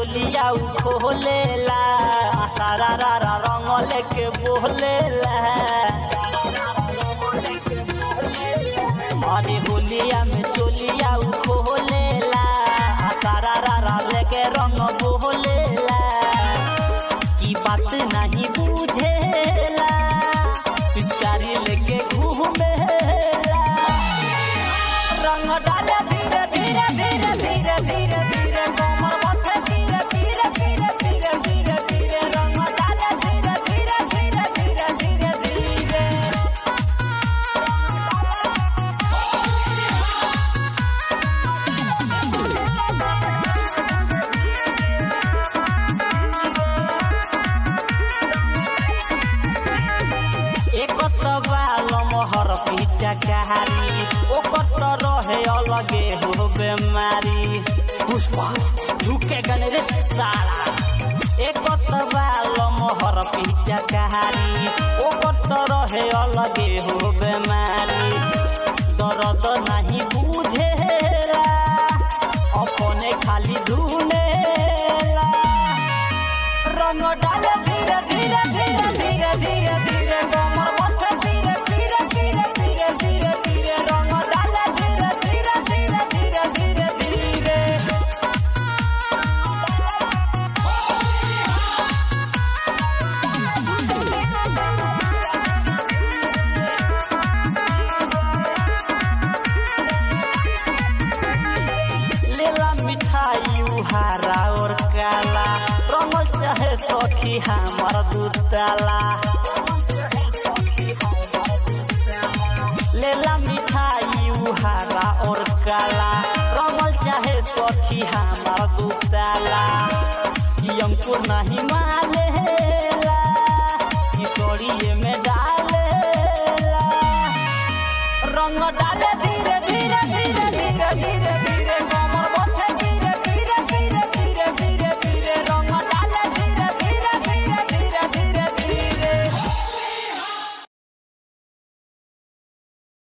चोलिया खोलेला सारा रंग लेके बोलेला अरे होलिया में चोलिया खोलेला सारा लेके रंग बोलेला की बात नहीं बुझेला पिचकारी लेके घूमेला रंग डाले धीरे धीरे धीरे धीरे धीरे धीरे कमर बथे धीरे धीरे धीरे धीरे धीरे धीरे रंग डाले धीरे धीरे धीरे धीरे धीरे धीरे एक बाल मोहर पीछा कहानी ओकर रहे अलगे हो बेमारी पुष्पा झुके गने रे साला एक बाल मोहर पीछा कहानी ओकर रहे अलगे हो बेमारी दर्द नहीं बुझेला अपने खाली धुनेला रंग डाले धीरे धीरे धीरे धीरे धीरे धीरे कमर बथे धीरे धीरे धीरे धीरे धीरे धीरे रंग डाले धीरे धीरे धीरे धीरे धीरे धीरे लेला मिठाई हरा और काला रंग चाहे सखी हमार दूताला लेला मिठाई हरा और काला रंग चाहे सखी हमार दूताला हमको नहीं